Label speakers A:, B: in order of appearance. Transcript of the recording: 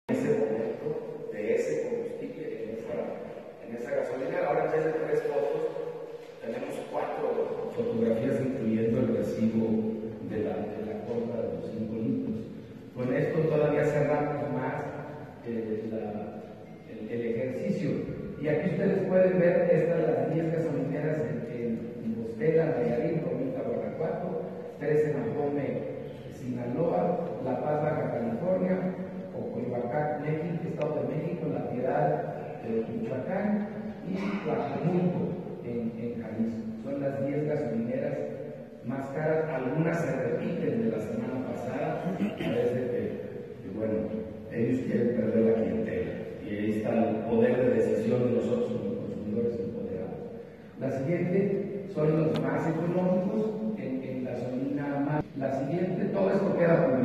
A: ese momento de ese combustible en esa gasolinera. Ahora en vez de 3 fotos, tenemos 4 fotografías incluyendo el recibo de la compra de los 5 litros. Con esto todavía cerramos más el ejercicio. Y aquí ustedes pueden ver las 10 gasolineras en Bostela, Nayarit, Romita, Guanajuato, 3 en Ajome, Sinaloa, La Paz, Baja California, Coyoacán, México, Estado de México, La Piedad, Michoacán y Tlajomulco en Jalisco. Son las 10 gasolineras más caras. Algunas se repiten de la semana pasada. Parece que bueno, ellos quieren perder la clientela. Y ahí está el poder de decisión de nosotros como consumidores empoderados. La siguiente son los más económicos en gasolina más. La siguiente, todo esto queda publicado.